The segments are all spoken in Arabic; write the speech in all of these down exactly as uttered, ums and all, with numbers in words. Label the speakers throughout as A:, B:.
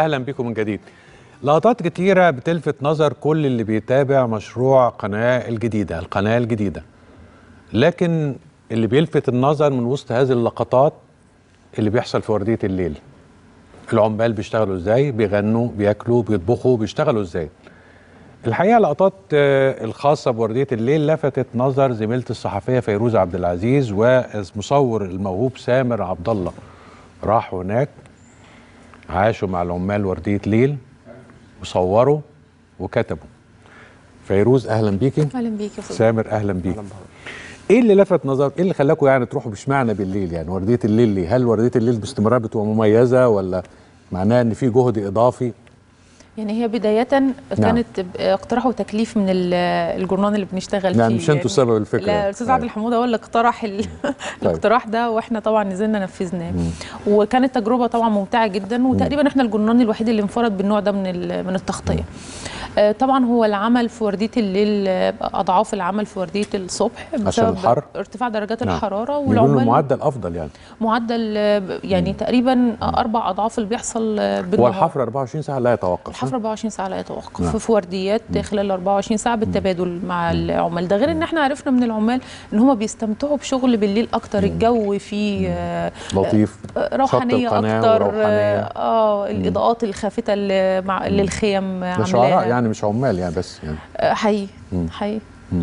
A: واهلا بكم من جديد. لقطات كتيره بتلفت نظر كل اللي بيتابع مشروع قناه الجديده، القناه الجديده. لكن اللي بيلفت النظر من وسط هذه اللقطات اللي بيحصل في ورديه الليل. العمال بيشتغلوا ازاي؟ بيغنوا، بياكلوا، بيطبخوا، بيشتغلوا ازاي؟ الحقيقه لقطات الخاصه بورديه الليل لفتت نظر زميلتي الصحفيه فيروز عبد العزيز والمصور الموهوب سامر عبد الله. راحوا هناك عاشوا مع العمال ورديه ليل وصوروا وكتبوا. فيروز اهلا بيكي.
B: اهلا بيكي يا
A: سامر اهلا بيكي. ايه اللي لفت نظر؟ ايه اللي خلاكم يعني تروحوا باشمعنى بالليل؟ يعني ورديه الليل ليه؟ هل ورديه الليل باستمرار بتبقى مميزه ولا معناها ان في جهد اضافي؟
B: يعني هي بداية كانت نعم. اقتراح وتكليف من الجورنال اللي بنشتغل
A: يعني
B: فيه.
A: مش انتوا سبب الفكره؟
B: لا، الاستاذ عادل حموده هو اللي اقترح الاقتراح ده، واحنا طبعا نزلنا نفذناه. وكانت تجربه طبعا ممتعه جدا، وتقريبا احنا الجورنال الوحيد اللي انفرد بالنوع ده من من التغطيه. طبعا هو العمل في ورديه الليل اضعاف العمل في ورديه الصبح
A: بسبب الحر،
B: ارتفاع درجات نعم. الحراره.
A: والعمال المعدل افضل يعني
B: معدل يعني مم. تقريبا اربع اضعاف اللي بيحصل بالنهار.
A: هو الحفر أربعة وعشرين ساعه لا يتوقف.
B: الحفر أربعة وعشرين ساعه لا يتوقف نعم. في ورديات خلال أربعة وعشرين ساعه بالتبادل مع العمال. ده غير ان احنا عرفنا من العمال ان هم بيستمتعوا بشغل بالليل اكتر. الجو فيه
A: لطيف،
B: روحانيه اكتر. اه الاضاءات الخافته اللي مع للخيم
A: عاملاها شعراء يعني مش عمال يعني بس يعني
B: حقيقي حقيقي.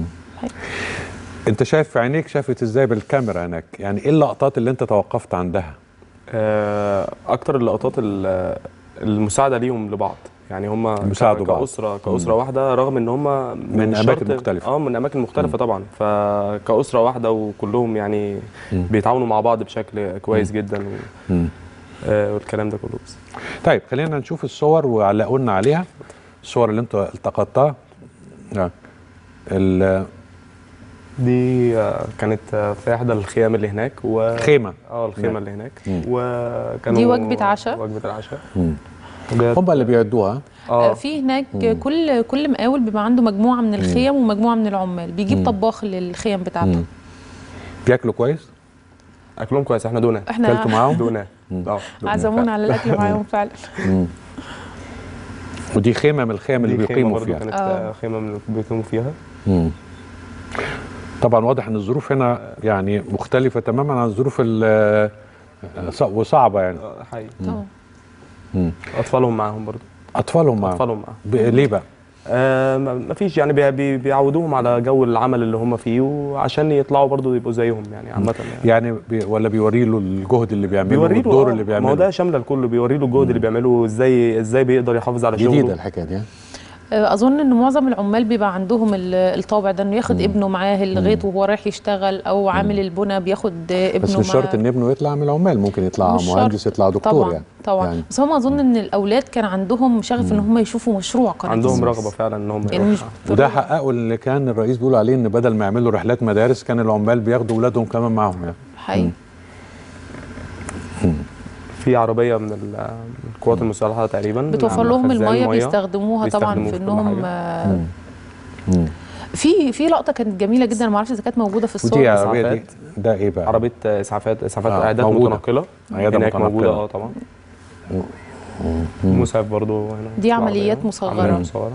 A: انت شايف في عينيك شافت ازاي بالكاميرا هناك؟ يعني ايه اللقطات اللي انت توقفت عندها؟
C: اكتر اللقطات المساعده ليهم لبعض، يعني هم كأسرة كأسرة واحدة، رغم ان هم
A: من اماكن مختلفة.
C: اه من اماكن مختلفة م. طبعا، فكأسرة واحدة وكلهم يعني م. بيتعاونوا مع بعض بشكل كويس م. جدا و... آه والكلام ده كله. بس
A: طيب خلينا نشوف الصور وعلقوا لنا عليها الصور اللي انت التقطتها. اه ال
C: دي كانت في احدى الخيام اللي هناك و
A: خيمة
C: اه الخيمة م. اللي هناك م. وكانوا
B: دي وجبة عشاء
C: وجبة العشاء
A: هم اللي بيعدوها.
B: اه في هناك مم. كل كل مقاول بيبقى عنده مجموعه من الخيم مم. ومجموعه من العمال، بيجيب مم. طباخ للخيم بتاعته.
A: بياكلوا كويس؟
C: اكلهم كويس. احنا دونا
B: احنا
A: اكلتوا معاهم؟
C: دونا اه
B: عزمونا على الاكل معاهم فعلا.
A: ودي خيمه من الخيم اللي بيقيموا فيها.
C: كانت آه. خيمه من اللي بيقيموا فيها.
A: مم. طبعا واضح ان الظروف هنا يعني مختلفه تماما عن الظروف وصعبه يعني.
C: حقيقي. طبعا اطفالهم معاهم برضه.
A: اطفالهم معاهم
C: اطفالهم معاهم
A: ليه بقى؟
C: آه ما فيش يعني بي بيعودوهم على جو العمل اللي هم فيه، وعشان يطلعوا برضه يبقوا زيهم يعني عامه يعني,
A: يعني بي ولا بيوري له الجهد اللي بيعمله والدور اللي بيعمله؟
C: ما هو ده شامله الكل، بيوري له الجهد اللي بيعمله، ازاي ازاي بيقدر يحافظ على شغله.
A: جديده الحكايه دي.
B: اظن ان معظم العمال بيبقى عندهم الطابع ده، انه ياخد مم. ابنه معاه لغايه وهو رايح يشتغل، او عامل البنى بياخد ابنه
A: بس مش شرط ان ابنه يطلع من العمال، ممكن يطلع مهندس، يطلع دكتور.
B: طبعا
A: يعني
B: طبعا يعني. بس هم اظن ان الاولاد كان عندهم شغف ان هم يشوفوا مشروع قناه
C: عندهم رغبه فعلا ان هم
B: يعني.
A: وده حققوا اللي كان الرئيس بيقول عليه، ان بدل ما يعملوا رحلات مدارس كان العمال بياخدوا اولادهم كمان معاهم يعني.
B: حقيقي.
C: في عربيه من القوات المسلحه تقريبا
B: بتوفر لهم الميه، بيستخدموها طبعا في انهم في في لقطه كانت جميله جدا، ما اعرفش اذا كانت موجوده في الصور.
A: ودي عربيه دي ده ايه بقى؟
C: عربيه اسعافات اسعافات آه. اعداد متنقله هناك موجوده. اه طبعا. مسعف برضو هنا.
B: دي عمليات مصغره. مصغره.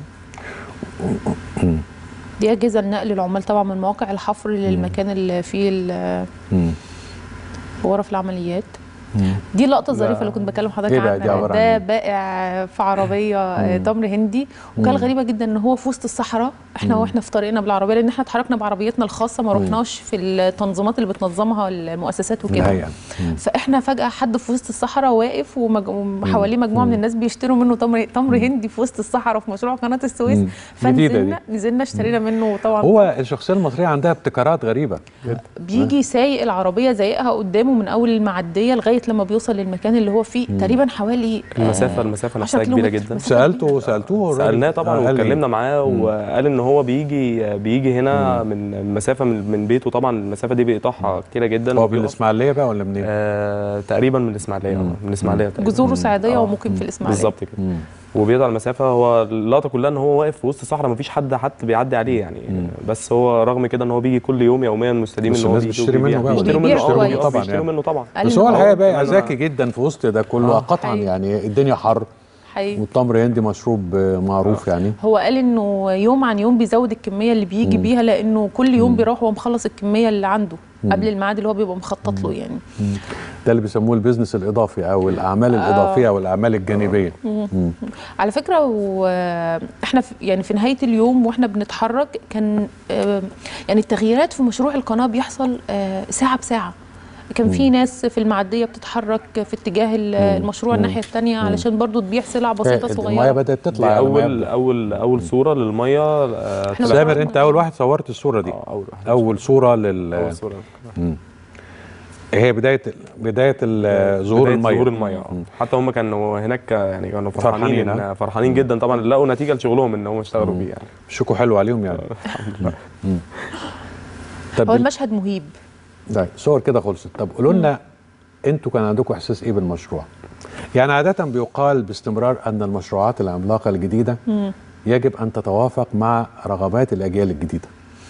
B: دي اجهزه لنقل العمال طبعا من مواقع الحفر للمكان اللي فيه غرف العمليات. دي اللقطه الظريفه اللي كنت بكلم حضرتك عنها. ده بائع في عربيه تمر هندي، وكان غريبه جدا ان هو في وسط الصحراء. احنا واحنا في طريقنا بالعربيه، لان احنا اتحركنا بعربيتنا الخاصه، ما رحناش في التنظيمات اللي بتنظمها المؤسسات وكده. فاحنا فجاه حد في وسط الصحراء واقف وحواليه مجموعه من الناس بيشتروا منه تمر تمر هندي في وسط الصحراء في مشروع قناه السويس. فنزلنا نزلنا اشترينا منه. طبعا
A: هو الشخصيه المصريه عندها ابتكارات غريبه.
B: بيجي سايق العربيه زايقها قدامه من اول المعديه لغايه لما بيوصل للمكان اللي هو فيه. مم. تقريبا حوالي
C: المسافه المسافه نفسها كبيره جدا.
A: سالته سالتوه
C: سالناه طبعا واتكلمنا معاه، وقال ان هو بيجي بيجي هنا مم. من مسافه من, من بيته. طبعا المسافه دي بيقطعها كتيره جدا.
A: هو من الاسماعيليه بقى ولا منين؟
C: آه تقريبا من الاسماعيليه. من الاسماعيليه
B: جذوره سعيديه ومقيم في الاسماعيليه
C: بالظبط كده. وبيقطع المسافه. هو اللقطه كلها ان هو واقف في وسط الصحراء، مفيش حد حتى بيعدي عليه يعني. مم. بس هو رغم كده ان هو بيجي كل يوم يوميا مستديم ان هو
A: بيشتري منه بقى
C: بيشتروا منه
B: طبعا
C: بيشتروا منه طبعا.
A: بس هو الحقيقه بقى ذكي جدا في وسط ده كله قطعا يعني. الدنيا حر
B: حقيقي.
A: والتمر هندي مشروب معروف يعني.
B: هو قال انه يوم عن يوم بيزود الكميه اللي بيجي مم. بيها، لانه كل يوم مم. بيروح وهو مخلص الكميه اللي عنده مم. قبل الميعاد اللي هو بيبقى مخطط له يعني.
A: مم. ده اللي بيسموه البيزنس الاضافي او الاعمال الاضافيه او الاعمال الجانبيه.
B: مم. مم. على فكره واحنا في يعني في نهايه اليوم واحنا بنتحرك كان يعني التغييرات في مشروع القناه بيحصل ساعه بساعه. كان في ناس في المعديه بتتحرك في اتجاه المشروع الناحيه الثانيه علشان برضو تبيع سلع بسيطه صغيره.
A: الميه بدات تطلع.
C: اول اول اول صوره للميه.
A: سامر انت اول واحد صورت الصوره دي.
C: اول واحد
A: اول صوره لل
C: اول صوره
A: هي بدايه بدايه ظهور الميه.
C: ظهور الميه حتى هم كانوا هناك يعني كانوا فرحانين فرحانين, فرحانين جدا طبعا، لقوا نتيجه لشغلهم ان هم اشتغلوا بيه يعني.
A: شكوا حلو عليهم يعني.
C: الحمد لله.
B: هو المشهد مهيب.
A: طيب صور كده خلصت. طب قولوا لنا انتوا كان عندكم احساس ايه بالمشروع؟ يعني عاده بيقال باستمرار ان المشروعات العملاقه الجديده مم. يجب ان تتوافق مع رغبات الاجيال الجديده.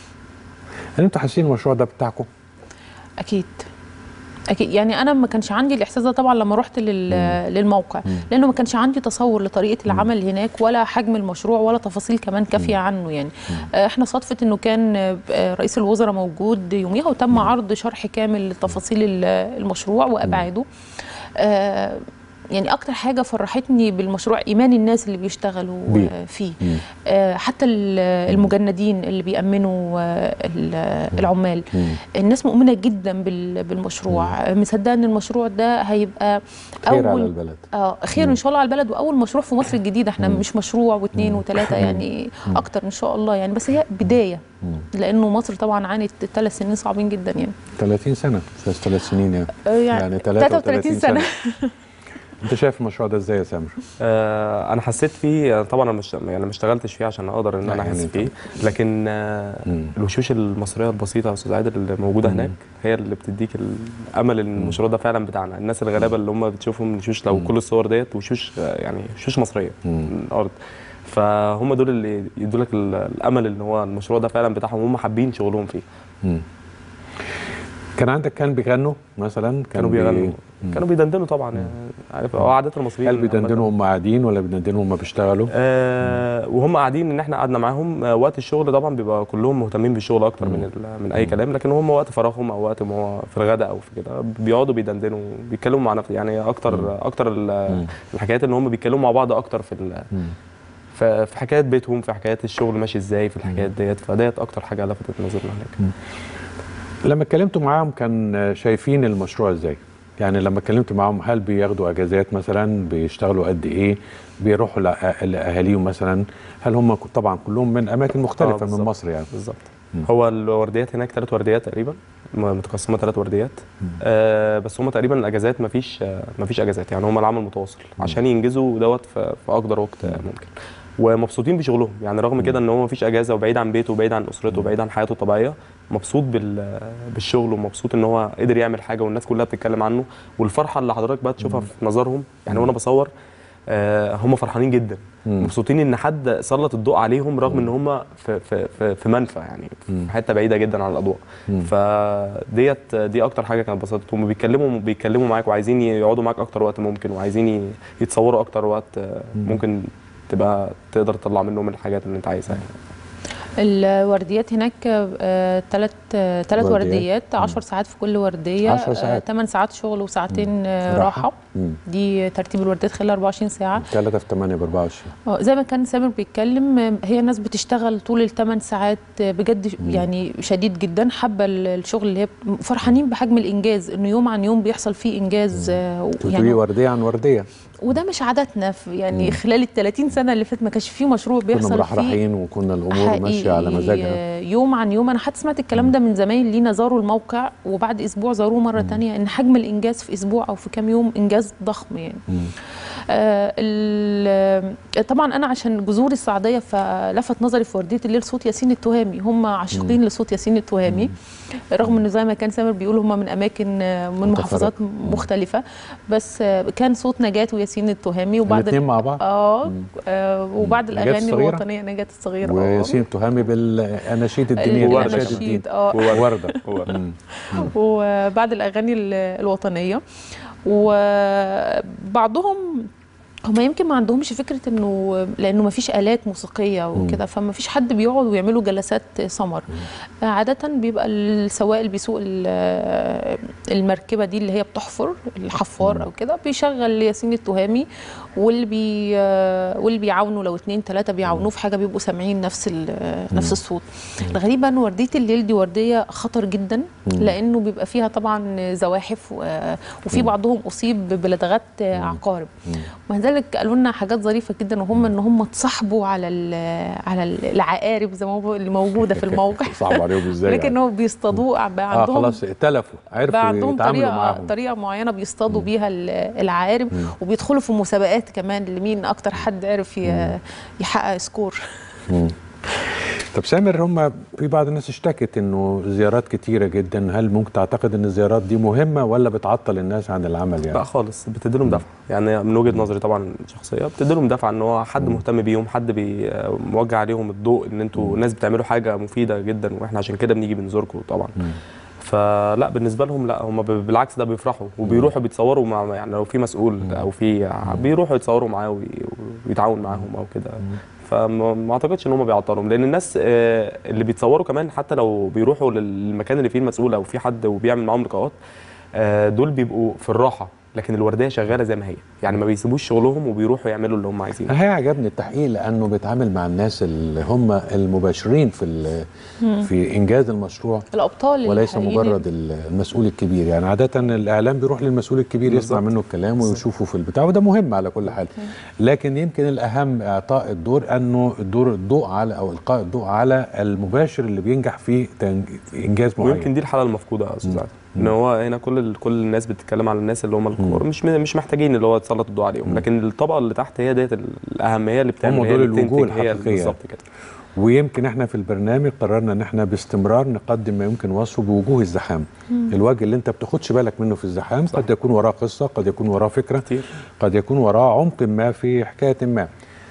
A: هل انتوا حاسين المشروع ده بتاعكم؟
B: اكيد اكيد. يعني انا ما كانش عندي الاحساس ده طبعا لما رحت للموقع، لانه ما كانش عندي تصور لطريقه العمل هناك ولا حجم المشروع ولا تفاصيل كمان كافيه عنه يعني. احنا صدفه انه كان رئيس الوزراء موجود يوميها وتم عرض شرح كامل لتفاصيل المشروع وابعاده. آه يعني اكتر حاجه فرحتني بالمشروع ايمان الناس اللي بيشتغلوا بي. فيه. آه حتى المجندين اللي بيأمنوا العمال، مم. الناس مؤمنه جدا بالمشروع، مم. مصدقه ان المشروع ده هيبقى
A: خير على البلد.
B: اه خير مم. ان شاء الله على البلد، واول مشروع في مصر الجديده. احنا مم. مش مشروع واثنين وثلاثه يعني، مم. اكتر ان شاء الله يعني، بس هي بدايه. مم. لانه مصر طبعا عانت ثلاث سنين صعبين جدا يعني.
A: ثلاثين سنه بس ثلاث سنين يعني.
B: يعني, يعني ثلاثة وثلاثين سنه.
A: انت شايف المشروع ده ازاي يا سامر؟
C: آه انا حسيت فيه طبعا، انا مش يعني ما اشتغلتش فيه عشان اقدر ان انا احس يعني فيه، لكن آه الوشوش المصريه البسيطه يا استاذ عادل اللي موجوده مم. هناك هي اللي بتديك الامل ان المشروع ده فعلا بتاعنا. الناس الغلابه اللي هم بتشوفهم الوشوش، لو مم. كل الصور ديت وشوش يعني وشوش مصريه من الارض، فهم دول اللي يدوا لك الامل ان هو المشروع ده فعلا بتاعهم، هم حابين شغلهم فيه. مم.
A: كان عندك كان بيغنوا مثلا؟
C: كانوا بيغنوا بي... كانوا بيدندنوا طبعا يعني، عارف هو عادات المصريين.
A: هل بيدندنوا وهم قاعدين ولا بيدندنوا وهم بيشتغلوا؟
C: آه وهم قاعدين ان احنا قعدنا معاهم. آه وقت الشغل طبعا بيبقى كلهم مهتمين بالشغل اكتر مم. من من اي كلام، لكن هم وقت فراغهم او وقت ما هو في الغداء او في كده بيقعدوا بيدندنوا بيتكلموا مع نفسهم يعني. اكتر مم. اكتر الحكايات ان هم بيتكلموا مع بعض اكتر في في حكايات بيتهم، في حكايات الشغل ماشي ازاي، في الحكايات ديت. فديت اكتر حاجه لفتت نظرنا هناك.
A: لما اتكلمتوا معاهم كان شايفين المشروع ازاي؟ يعني لما اتكلمت معاهم هل بياخدوا اجازات مثلا؟ بيشتغلوا قد ايه؟ بيروحوا لاهاليهم مثلا؟ هل هم طبعا كلهم من اماكن مختلفه آه من مصر يعني؟
C: بالظبط. هو الورديات هناك ثلاث ورديات تقريبا، متقسمه ثلاث ورديات. آه بس هم تقريبا الاجازات ما فيش ما فيش اجازات يعني، هم العمل متواصل مم. عشان ينجزوا دوت في اقدر وقت ممكن، ومبسوطين بشغلهم يعني. رغم كده ان هو ما فيش اجازه وبعيد عن بيته وبعيد عن اسرته وبعيد عن حياته الطبيعيه، مبسوط بالشغل ومبسوط ان هو قدر يعمل حاجه والناس كلها بتتكلم عنه. والفرحه اللي حضرتك بقى تشوفها في نظرهم يعني وانا بصور، آه هم فرحانين جدا، مبسوطين ان حد سلط الضوء عليهم رغم ان هم في في في, في منفى يعني، في حته بعيده جدا عن الاضواء. فديت دي اكتر حاجه كانت بسطتهم. هم بيتكلموا بيتكلموا معاك وعايزين يقعدوا معاك اكتر وقت ممكن، وعايزين يتصوروا اكتر وقت ممكن تبقى تقدر تطلع منهم الحاجات اللي انت عايزها يعني.
B: الورديات هناك ثلاث آه ثلاث ورديات، عشر ساعات في كل ورديه،
A: عشر ساعات،
B: ثمان ساعات شغل وساعتين آه راحه. مم. دي ترتيب الورديات خلال أربعة وعشرين ساعه.
A: ثلاثة في ثمانية ب أربعة وعشرين.
B: اه زي ما كان سامر بيتكلم، هي الناس بتشتغل طول الثمان ساعات بجد مم. يعني شديد جدا، حابه الشغل اللي هي فرحانين بحجم الانجاز، انه يوم عن يوم بيحصل فيه انجاز.
A: آه يعني ورديه عن ورديه،
B: وده مش عاداتنا في يعني مم. خلال ال ثلاثين سنه اللي فاتت ما كانش فيه مشروع بيحصل
A: كنا مرحرحين وكنا الامور ماشيه على مزاجنا
B: يوم عن يوم. انا حتى سمعت الكلام ده من زمايل لينا زاروا الموقع وبعد اسبوع زاروه مره مم. ثانيه، ان حجم الانجاز في اسبوع او في كام يوم انجاز ضخم يعني. آه طبعا انا عشان جذوري الصعيديه فلفت نظري في ورديه الليل صوت ياسين التهامي. هم عاشقين مم. لصوت ياسين التهامي، رغم انه زي ما كان سامر بيقول هم من اماكن من محافظات مختلفه، بس كان صوت نجاة وياسين التهامي وبعد
A: الاثنين مع بعض.
B: اه, آه وبعد الاغاني الوطنيه نجاة الصغيره
A: وياسين التهامي بالاناشيد الدينيه،
B: الاناشيد اه
A: ورده.
B: وبعد الاغاني الوطنيه، وبعضهم هما يمكن ما عندهمش فكره انه لانه ما فيش الات موسيقيه وكده، فما فيش حد بيقعد ويعملوا جلسات سمر. عاده بيبقى السواق اللي بيسوق المركبه دي اللي هي بتحفر، الحفار او كده، بيشغل ياسين التهامي، واللي بي واللي بيعاونوا لو اتنين تلاته بيعاونوه في حاجه بيبقوا سامعين نفس نفس الصوت. الغريب ان ورديه الليل دي ورديه خطر جدا، لانه بيبقى فيها طبعا زواحف وفي بعضهم اصيب بلدغات عقارب. ومع ذلك قالوا لنا حاجات ظريفه جدا، وهم ان هم اتصاحبوا على على العقارب زي ما اللي موجوده في الموقع.
A: صعب عليهم ازاي؟
B: لكن هم بيصطادوه بقى عندهم
A: اه خلاص ائتلفوا، عرفوا
B: عندهم طريقه
A: معاهم.
B: طريقه معينه بيصطادوا مم. بيها العقارب، وبيدخلوا في مسابقات كمان لمين اكتر حد عرف يحقق سكور. مم.
A: طب سامر، هم في بعض الناس اشتكت انه زيارات كتيره جدا، هل ممكن تعتقد ان الزيارات دي مهمه ولا بتعطل الناس عن العمل يعني؟
C: لا خالص، بتدي لهم دفعه، يعني من وجهه نظري طبعا شخصيه بتدي لهم دفعه ان هو حد مهتم بيهم، حد بيوجه عليهم الضوء ان انتوا ناس بتعملوا حاجه مفيده جدا، واحنا عشان كده بنيجي بنزوركم طبعا. مم. فلا بالنسبه لهم لا، هم بالعكس ده بيفرحوا وبيروحوا بيتصوروا مع، يعني لو في مسؤول او في بيروحوا يتصوروا معاه ويتعاون معاهم او كده. فما اعتقدش ان هم بيعطلهم، لان الناس اللي بيتصوروا كمان حتى لو بيروحوا للمكان اللي فيه المسؤول او في حد وبيعمل معاهم لقاءات، دول بيبقوا في الراحه، لكن الورديه شغاله زي ما هي، يعني ما بيسيبوش شغلهم وبيروحوا يعملوا اللي هم عايزينه.
A: هي عجبني التحقيق لانه بيتعامل مع الناس اللي هم المباشرين في في انجاز المشروع،
B: الابطال
A: وليس مجرد المسؤول الكبير. يعني عاده الاعلام بيروح للمسؤول الكبير يسمع منه الكلام ويشوفه في البتاع، وده مهم على كل حال، لكن يمكن الاهم اعطاء الدور، انه الدور الضوء على او القاء الضوء على المباشر اللي بينجح في انجاز معين.
C: ويمكن دي الحاله المفقوده يا استاذ عادل، ان هو هنا كل كل الناس بتتكلم على الناس اللي هم الكبار، مش مش محتاجين اللي هو يتسلط الضوء عليهم، مم. لكن الطبقه اللي تحت هي ديت الاهميه اللي بتعمل،
A: هم دول الوجوه الحقيقيه
C: بالظبط كده.
A: ويمكن احنا في البرنامج قررنا ان احنا باستمرار نقدم ما يمكن وصفه بوجوه الزحام. مم. الوجه اللي انت بتاخدش بالك منه في الزحام، صح. قد يكون وراه قصه، قد يكون وراه فكره كتير. قد يكون وراه عمق ما في حكايه ما.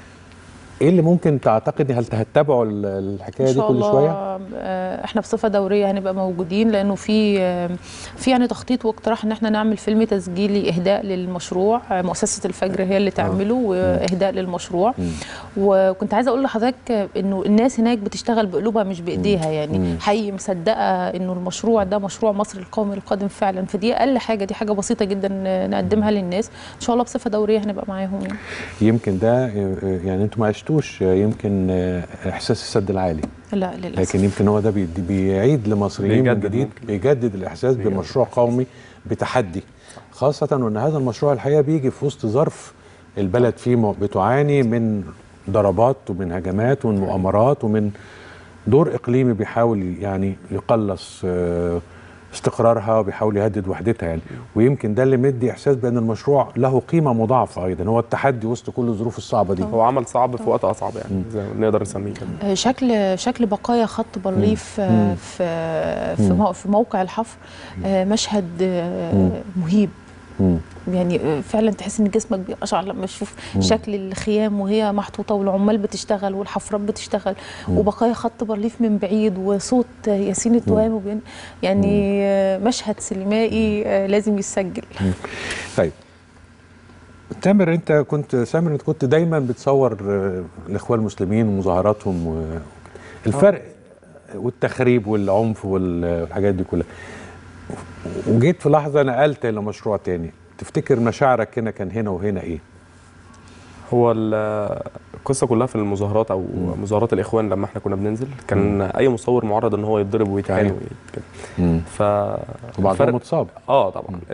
A: ايه اللي ممكن تعتقد هل هتتابعوا الحكايه دي كل شويه؟
B: احنا بصفه دوريه هنبقى موجودين، لانه في في يعني تخطيط واقتراح ان احنا نعمل فيلم تسجيلي اهداء للمشروع، مؤسسه الفجر هي اللي تعمله، واهداء للمشروع. وكنت عايزه اقول لحضرتك انه الناس هناك بتشتغل بقلوبها مش بايديها، يعني حقيقي مصدقه انه المشروع ده مشروع مصر القومي القادم فعلا، فدي اقل حاجه، دي حاجه بسيطه جدا نقدمها للناس. ان شاء الله بصفه دوريه هنبقى معاهم يعني.
A: يمكن ده يعني انتم ما عشتوش يمكن احساس السد العالي،
B: لا للاسف،
A: لكن يمكن هو ده بيعيد لمصريين من جديد، بيجدد الاحساس بيجدد. بمشروع قومي بتحدي، خاصه وان هذا المشروع الحقيقه بيجي في وسط ظرف البلد فيه بتعاني من ضربات ومن هجمات ومن مؤامرات ومن دور اقليمي بيحاول يعني يقلص استقرارها وبيحاول يهدد وحدتها يعني. ويمكن ده اللي مدي احساس بان المشروع له قيمه مضاعفه ايضا، هو التحدي وسط كل الظروف الصعبه دي.
C: هو عمل صعب في وقت اصعب يعني، زي ما نقدر نسميه كده.
B: شكل شكل بقايا خط بارليف في في في موقع الحفر مشهد مهيب. مم. يعني فعلا تحس ان جسمك بيقشعر لما تشوف شكل الخيام وهي محطوطه والعمال بتشتغل والحفرات بتشتغل، مم. وبقايا خط بارليف من بعيد وصوت ياسين التهامي، يعني مم. مشهد سينمائي لازم يتسجل. مم.
A: طيب تامر، انت كنت سامر انت كنت دايما بتصور الاخوان المسلمين ومظاهراتهم، الفرق والتخريب والعنف والحاجات دي كلها، وجيت في لحظه نقلت الى مشروع تاني، تفتكر مشاعرك هنا كان هنا وهنا ايه؟
C: هو القصه كلها في المظاهرات او مم. مظاهرات الاخوان لما احنا كنا بننزل، كان مم. اي مصور معرض ان هو يتضرب ويتعاني كده. ف
A: وبعدهم متصاب.
C: اه طبعا. مم.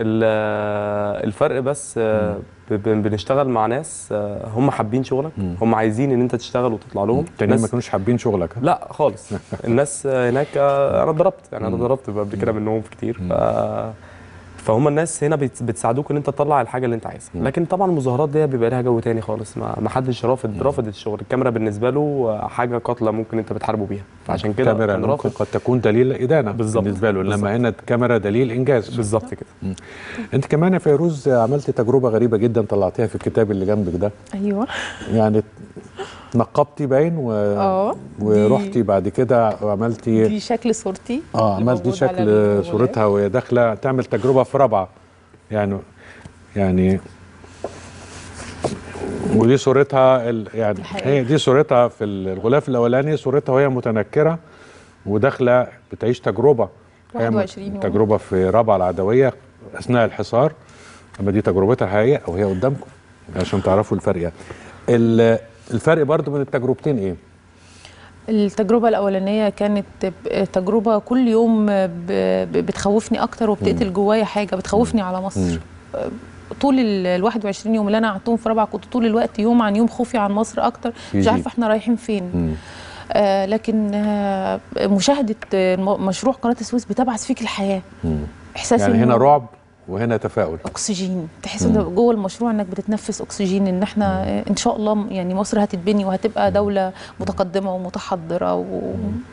C: الفرق بس مم. بنشتغل مع ناس هم حابين شغلك، مم. هم عايزين ان انت تشتغل وتطلع لهم.
A: التانيين ما كانوش حابين شغلك؟
C: لا خالص. الناس هناك انا اتضربت يعني، انا اتضربت قبل كده منهم كتير. ف... فهم الناس هنا بتساعدوك ان انت تطلع الحاجه اللي انت عايزها، لكن طبعا المظاهرات دي بيبقى لها جو تاني خالص، ما حدش رافض رافض الشغل. الكاميرا بالنسبه له حاجه قاتله ممكن انت بتحاربه بيها، فعشان كده
A: الكاميرا ممكن قد تكون دليل ادانه بالنسبه له، انما هنا الكاميرا دليل انجاز.
C: بالظبط كده.
A: مم. انت كمان يا فيروز عملت تجربه غريبه جدا طلعتيها في الكتاب اللي جنبك ده.
B: ايوه
A: يعني نقبتي باين و... ورحتي بعد كده وعملتي
B: دي شكل صورتي،
A: اه عملتي شكل صورتها وهي داخله تعمل تجربه في رابعه يعني. يعني ودي صورتها ال... يعني
B: الحقيقة.
A: هي دي صورتها في الغلاف الاولاني، صورتها وهي متنكره وداخله بتعيش تجربه
B: واحد وعشرين يوم.
A: تجربه في رابعه العدويه اثناء الحصار. اما دي تجربتها الحقيقيه وهي قدامكم عشان تعرفوا الفرق يعني. الفرق برضو من التجربتين ايه؟
B: التجربة الأولانية كانت تجربة كل يوم بتخوفني أكتر وبتقتل جوايا حاجة بتخوفني على مصر. طول ال واحد وعشرين يوم اللي أنا قعدتهم في رابعة كنت طول الوقت يوم عن يوم خوفي عن مصر أكتر، مش عارفة إحنا رايحين فين. آه لكن آه مشاهدة مشروع قناة السويس بتبعث فيك الحياة.
A: إحساس يعني هنا رعب وهنا تفاؤل،
B: اكسجين. تحس ان جوه المشروع انك بتتنفس اكسجين، ان احنا مم. ان شاء الله يعني مصر هتتبني وهتبقى دوله متقدمه ومتحضره و...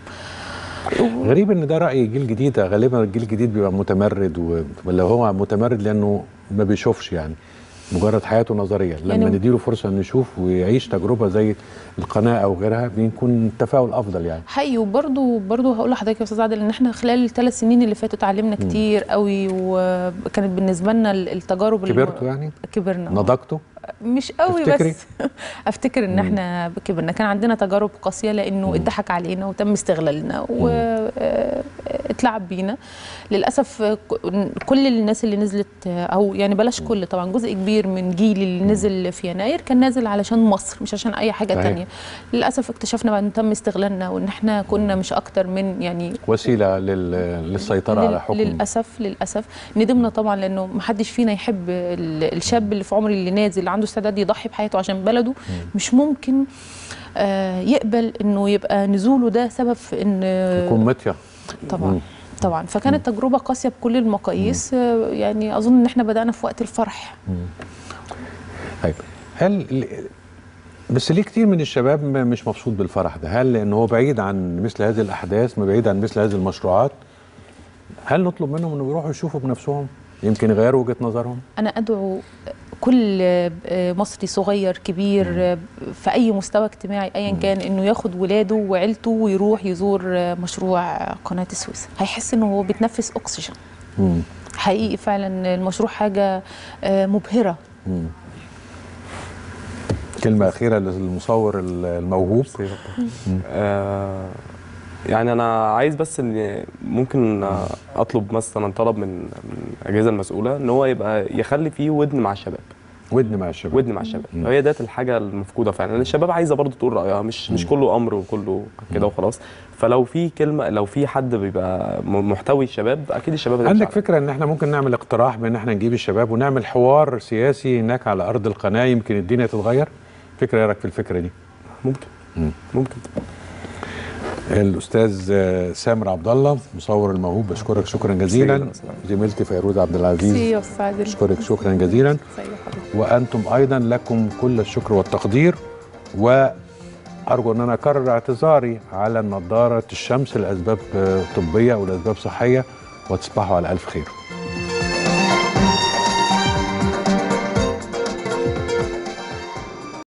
A: غريب ان ده راي جيل جديد. غالبا الجيل الجديد بيبقى متمرد، ولا هو متمرد لانه ما بيشوفش، يعني مجرد حياته نظريه. لما يعني نديله فرصه انه يشوف ويعيش تجربه زي القناه او غيرها بيكون التفاؤل افضل يعني.
B: حقيقي. وبرده برده هقول لحضرتك يا استاذ عادل ان احنا خلال الثلاث سنين اللي فاتوا اتعلمنا كتير قوي، وكانت بالنسبه لنا التجارب
A: كبرتوا الم... يعني
B: كبرنا
A: نضجتوا
B: مش قوي
A: تفتكري؟
B: بس افتكر ان احنا كبرنا. كان عندنا تجارب قاسيه لانه اتضحك علينا وتم استغلالنا واتلعب بينا. للاسف كل الناس اللي نزلت، او يعني بلاش كل، طبعا جزء كبير من جيل اللي نزل في يناير كان نازل علشان مصر مش عشان اي حاجه ثانيه. للاسف اكتشفنا بعد ان تم استغلالنا وان احنا كنا مش اكتر من يعني
A: وسيله لل... للسيطره
B: لل...
A: على حكم.
B: للاسف للاسف ندمنا طبعا، لانه ما حدش فينا يحب الشاب اللي في عمري اللي نازل اللي عنده استعداد يضحي بحياته عشان بلده. مم. مش ممكن آه يقبل انه يبقى نزوله ده سبب في ان
A: يكون مطيع.
B: طبعا. مم. طبعا. فكانت مم. تجربه قاسيه بكل المقاييس. آه يعني اظن ان احنا بدانا في وقت الفرح.
A: طيب هل بس ليه كتير من الشباب مش مبسوط بالفرح ده؟ هل لانه هو بعيد عن مثل هذه الاحداث، ما بعيد عن مثل هذه المشروعات؟ هل نطلب منهم انه يروحوا يشوفوا بنفسهم يمكن يغيروا وجهه نظرهم؟
B: انا ادعو كل مصري صغير كبير في اي مستوى اجتماعي ايا كان انه ياخد ولاده وعيلته ويروح يزور مشروع قناه السويس. هيحس انه هو بيتنفس اكسجين. مم. حقيقي فعلا المشروع حاجه مبهره. مم.
A: كلمه اخيره للمصور الموهوب.
C: آه يعني انا عايز بس ان ممكن اطلب مثلا طلب من من الاجهزه المسؤوله ان هو يبقى يخلي فيه ودن مع الشباب.
A: ودن مع الشباب.
C: ودن مع الشباب. هي ديت الحاجه المفقوده فعلا. الشباب عايزه برضه تقول رايها، مش مش كله امر وكله كده وخلاص. فلو في كلمه، لو في حد بيبقى محتوي الشباب اكيد الشباب.
A: عندك فكره ان احنا ممكن نعمل اقتراح بان احنا نجيب الشباب ونعمل حوار سياسي هناك على ارض القناه، يمكن الدنيا تتغير؟ فكره، ايه رايك في الفكره دي؟
C: ممكن. مم. ممكن.
A: الاستاذ سامر عبد الله مصور الموهوب، بشكرك شكرا جزيلا. زميلتي فيروز عبد العزيز بشكرك شكرا جزيلا. وانتم ايضا لكم كل الشكر والتقدير، وارجو ان انا اكرر اعتذاري على نظاره الشمس لاسباب طبيه او لاسباب صحيه، وتصبحوا على الف خير.